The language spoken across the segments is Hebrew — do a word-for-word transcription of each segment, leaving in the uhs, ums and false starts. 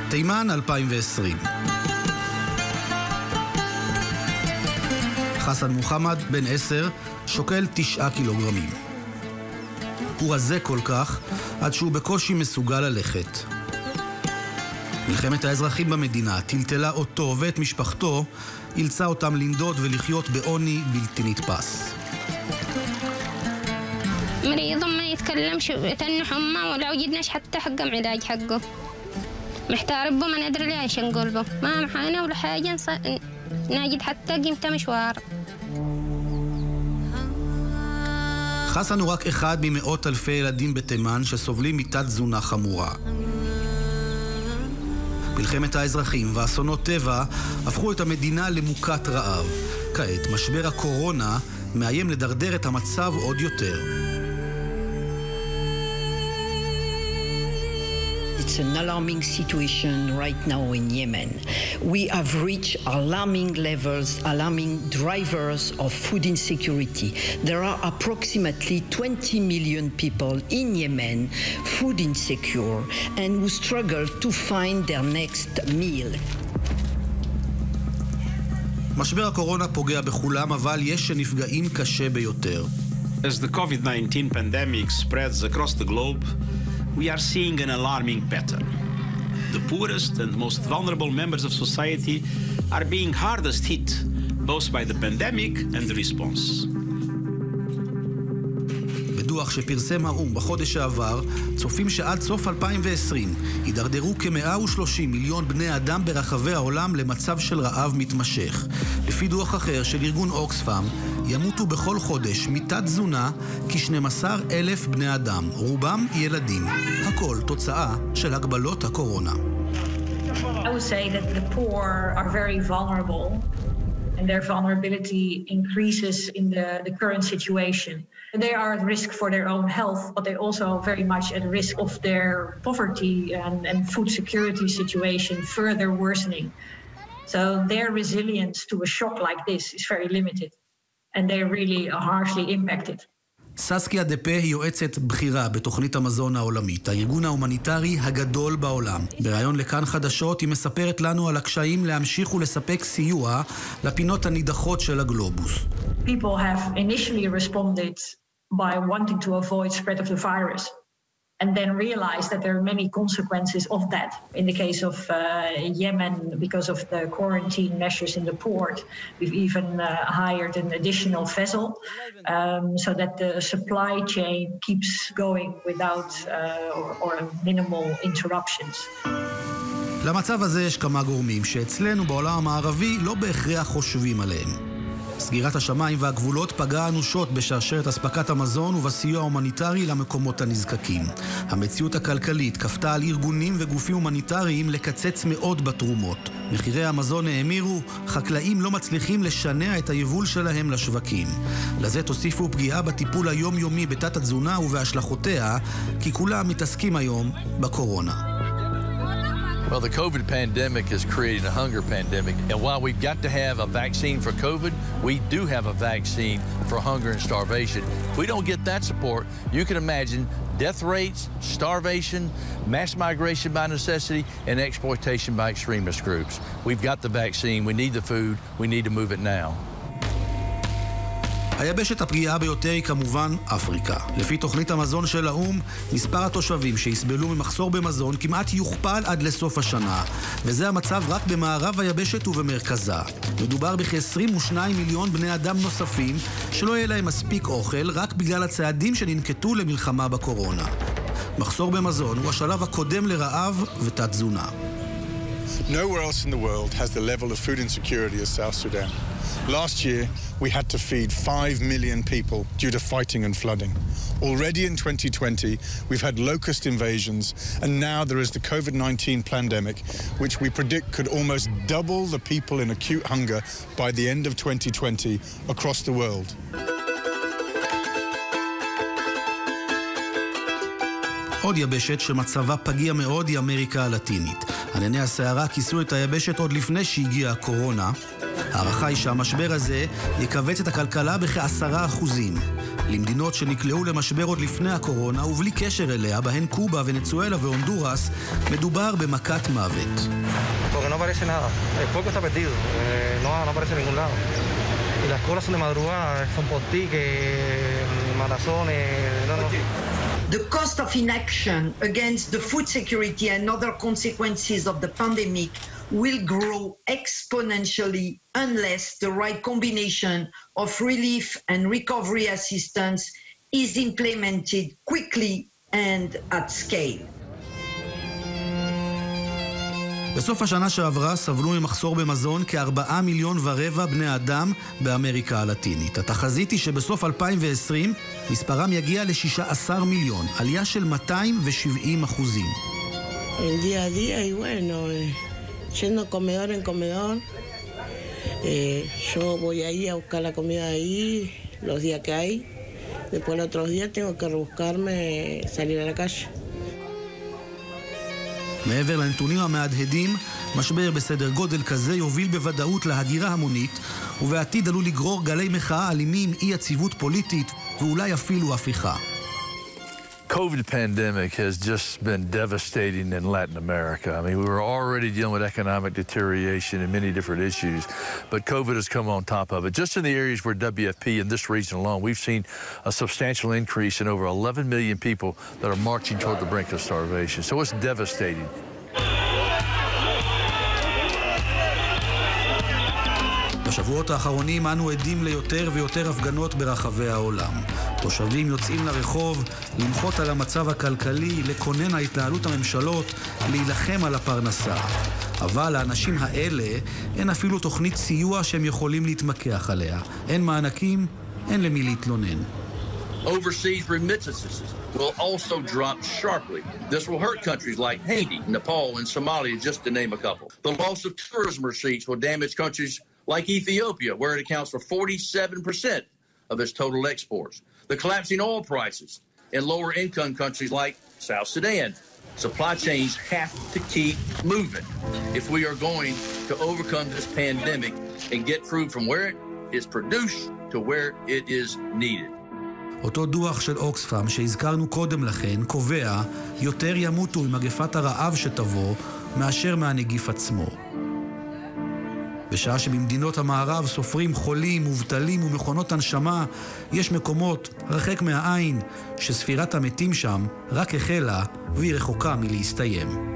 תימן אלפיים ועשרים. חסן מוחמד, בן עשר, שוקל תשעה קילוגרמים. הוא רזה כל כך עד שהוא בקושי מסוגל ללכת. מלחמת האזרחים במדינה טלטלה אותו ואת משפחתו, אילצה אותם לנדוד ולחיות בעוני בלתי נתפס. مريض ما يتكلمش يتنح حمى ولا وجدناش حتى حق علاج حقه محتار به ما ندري ليش نقول به ما معانا ولا حاجه نجد حتى قيمته مشوار. חסן הוא רק אחד ממאות אלפי ילדים בתימן שסובלים מתת תזונה חמורה. מלחמת האזרחים ואסונות טבע הפכו את המדינה למוכת רעב. כעת משבר הקורונה מאיים לדרדר את המצב עוד יותר. It's an alarming situation right now in Yemen. We have reached alarming levels, alarming drivers of food insecurity. There are approximately twenty million people in Yemen food insecure and who struggle to find their next meal. משבר הקורונה פוגע בכולם, אבל יש שנפגעים קשה ביותר. As the COVID nineteen pandemic spreads across the globe, we are seeing an alarming pattern. The poorest and most vulnerable members of society are being hardest hit, both by the pandemic and the response. בדוח שפרסם האו"ם בחודש שעבר, צופים שעד סוף אלפיים ועשרים יידרדרו כ-מאה ושלושים מיליון בני אדם ברחבי העולם למצב של רעב מתמשך. לפי דוח אחר של ארגון אוקספאם, ימותו בכל חודש מתת תזונה כ-שנים עשר אלף בני אדם, רובם ילדים. הכל תוצאה של הגבלות הקורונה. I would say that the poor are very vulnerable and their vulnerability increases in the, the current situation. They are at risk for their own health, but they also very much at risk of their poverty and, and food security situation further worsening. So their resilience to a shock like this is very limited. And they're really harshly impacted. ססקיה דפה היא יועצת בחירה בתוכנית המזון העולמית, הארגון ההומניטרי הגדול בעולם. בראיון לכאן חדשות היא מספרת לנו על הקשיים להמשיך ולספק סיוע לפינות הנידחות של הגלובוס. People have initially responded by wanting to avoid spread of the virus and then realized that there are many consequences of that. In the case of uh, Yemen, because of the quarantine measures in the port, we've even uh, hired an additional vessel um, so that the supply chain keeps going without uh, or, or minimal interruptions. למצב הזה יש כמה גורמים שאצלנו בעולם המערבי לא בהכרח חושבים עליהם. סגירת השמיים והגבולות פגעה אנושות בשרשרת אספקת המזון ובסיוע הומניטרי למקומות הנזקקים. המציאות הכלכלית כפתה על ארגונים וגופים הומניטריים לקצץ מאוד בתרומות. מחירי המזון האמירו, חקלאים לא מצליחים לשנע את היבול שלהם לשווקים. לזה תוסיפו פגיעה בטיפול היומיומי בתת התזונה ובהשלכותיה, כי כולם מתעסקים היום בקורונה. Well, the COVID pandemic has created a hunger pandemic, and while we've got to have a vaccine for COVID, we do have a vaccine for hunger and starvation. If we don't get that support, you can imagine death rates, starvation, mass migration by necessity, and exploitation by extremist groups. We've got the vaccine, we need the food, we need to move it now. היבשת הפגיעה ביותר היא כמובן אפריקה. לפי תוכנית המזון של האו"ם, מספר התושבים שיסבלו ממחסור במזון כמעט יוכפל עד לסוף השנה, וזה המצב רק במערב היבשת ובמרכזה. מדובר בכ-עשרים ושניים מיליון בני אדם נוספים שלא יהיה להם מספיק אוכל רק בגלל הצעדים שננקטו למלחמה בקורונה. מחסור במזון הוא השלב הקודם לרעב ותת תזונה. Nowhere else in the world has the level of food insecurity as South Sudan. Last year, we had to feed five million people due to fighting and flooding. Already in twenty twenty, we've had locust invasions, and now there is the COVID nineteen pandemic, which we predict could almost double the people in acute hunger by the end of twenty twenty across the world. עוד יבשת שמצבה פגיע מאוד היא אמריקה הלטינית. ענני הסערה כיסו את היבשת עוד לפני שהגיעה הקורונה. הערכה היא שהמשבר הזה יקבץ את הכלכלה בכעשרה אחוזים. למדינות שנקלעו למשבר עוד לפני הקורונה ובלי קשר אליה, בהן קובה, ונצואלה והונדורס, מדובר במכת מוות. Porque no aparece nada. El pueblo está perdido. Eh, no, no aparece en ningún lado. Y las colas son de madrugada, son por ti, que maratones, no, no. The cost of inaction against the food security and other consequences of the pandemic will grow exponentially unless the right combination of relief and recovery assistance is implemented quickly and at scale. בסוף השנה שעברה סבלו ממחסור במזון כארבעה מיליון ורבע בני אדם באמריקה הלטינית. התחזית היא שבסוף אלפיים ועשרים מספרם יגיע ל-שישה עשר מיליון, עלייה של מאתיים ושבעים אחוזים. El día a día y bueno, eh, yendo comedor en comedor, eh, yo voy ahí a buscar la comida ahí los días que hay. Después los otros días tengo que rebuscarme salir a la calle. מעבר לנתונים המהדהדים, משבר בסדר גודל כזה יוביל בוודאות להגירה המונית, ובעתיד עלול לגרור גלי מחאה אלימים, אי יציבות פוליטית ואולי אפילו הפיכה. COVID pandemic has just been devastating in Latin America. I mean, we were already dealing with economic deterioration and many different issues, but COVID has come on top of it. Just in the areas where W F P in this region alone, we've seen a substantial increase in over eleven million people that are marching toward the brink of starvation. So it's devastating. בשבועות האחרונים אנו עדים ליותר ויותר הפגנות ברחבי העולם. תושבים יוצאים לרחוב, למחות על המצב הכלכלי, לקונן ההתנהלות הממשלות, להילחם על הפרנסה. אבל האנשים האלה אין אפילו תוכנית סיוע שהם יכולים להתמקח עליה. אין מענקים, אין למי להתלונן. Overseas remittances will also drop sharply. This will hurt countries like Haiti, Nepal, and Somalia, just to name a couple. The loss of tourism receipts will damage countries like Ethiopia, where it accounts for forty-seven percent of its total exports. The collapsing oil prices in lower-income countries like South Sudan. Supply chains have to keep moving if we are going to overcome this pandemic and get food from where it is produced to where it is needed. אותו דוח של אוקספאם שהזכרנו קודם לכן קובע יותר ימותו ממגפת הרעב שתבוא מאשר מהנגיף עצמו. בשעה שבמדינות המערב סופרים חולים, מובטלים ומכונות הנשמה, יש מקומות רחק מהעין שספירת המתים שם רק החלה והיא רחוקה מלהסתיים.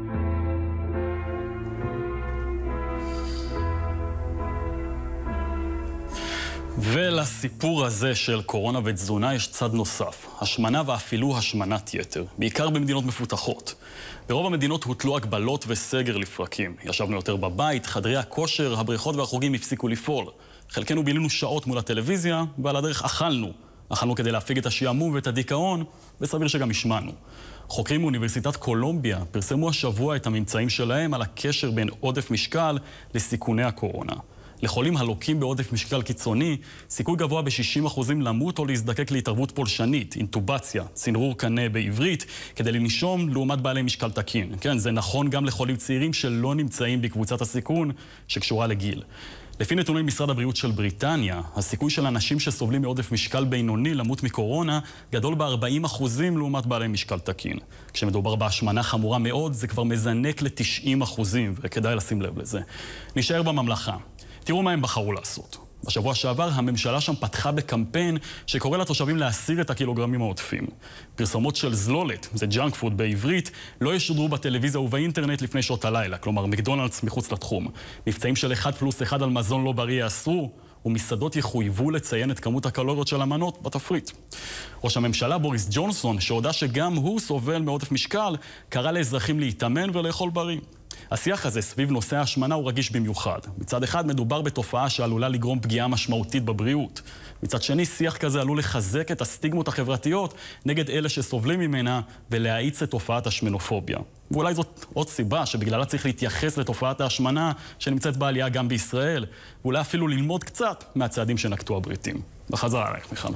ולסיפור הזה של קורונה ותזונה יש צד נוסף, השמנה ואפילו השמנת יתר, בעיקר במדינות מפותחות. ברוב המדינות הוטלו הגבלות וסגר לפרקים. ישבנו יותר בבית, חדרי הכושר, הבריכות והחוגים הפסיקו לפעול. חלקנו בילינו שעות מול הטלוויזיה, ועל הדרך אכלנו. אכלנו כדי להפיג את השעמום ואת הדיכאון, וסביר שגם השמענו. חוקרים מאוניברסיטת קולומביה פרסמו השבוע את הממצאים שלהם על הקשר בין עודף משקל לסיכוני הקורונה. לחולים הלוקים בעודף משקל קיצוני, סיכוי גבוה ב-שישים אחוזים למות או להזדקק להתערבות פולשנית, אינטובציה, צנרור קנה בעברית, כדי לנשום לעומת בעלי משקל תקין. כן, זה נכון גם לחולים צעירים שלא נמצאים בקבוצת הסיכון שקשורה לגיל. לפי נתוני משרד הבריאות של בריטניה, הסיכוי של אנשים שסובלים מעודף משקל בינוני למות מקורונה גדול ב-ארבעים אחוזים לעומת בעלי משקל תקין. כשמדובר בהשמנה חמורה מאוד, זה כבר מזנק ל-תשעים אחוזים, וכדאי לשים לב לזה. נשאר בממלכה. תראו מה הם בחרו לעשות. בשבוע שעבר הממשלה שם פתחה בקמפיין שקורא לתושבים להסיר את הקילוגרמים העודפים. פרסומות של זלולת, זה ג'אנק פוד בעברית, לא ישודרו בטלוויזיה ובאינטרנט לפני שעות הלילה, כלומר מקדונלדס מחוץ לתחום. מבצעים של אחד פלוס אחד על מזון לא בריא יאסרו, ומסעדות יחויבו לציין את כמות הקלוריות של המנות בתפריט. ראש הממשלה בוריס ג'ונסון, שהודע שגם הוא סובל מעודף משקל, קרא לאזרחים להתאמן ולאכול בריא. השיח הזה סביב נושא ההשמנה הוא רגיש במיוחד. מצד אחד מדובר בתופעה שעלולה לגרום פגיעה משמעותית בבריאות. מצד שני, שיח כזה עלול לחזק את הסטיגמות החברתיות נגד אלה שסובלים ממנה ולהאיץ את תופעת השמנופוביה. ואולי זאת עוד סיבה שבגללה צריך להתייחס לתופעת ההשמנה שנמצאת בעלייה גם בישראל, ואולי אפילו ללמוד קצת מהצעדים שנקטו הבריטים. בחזרה עלייך, מיכל.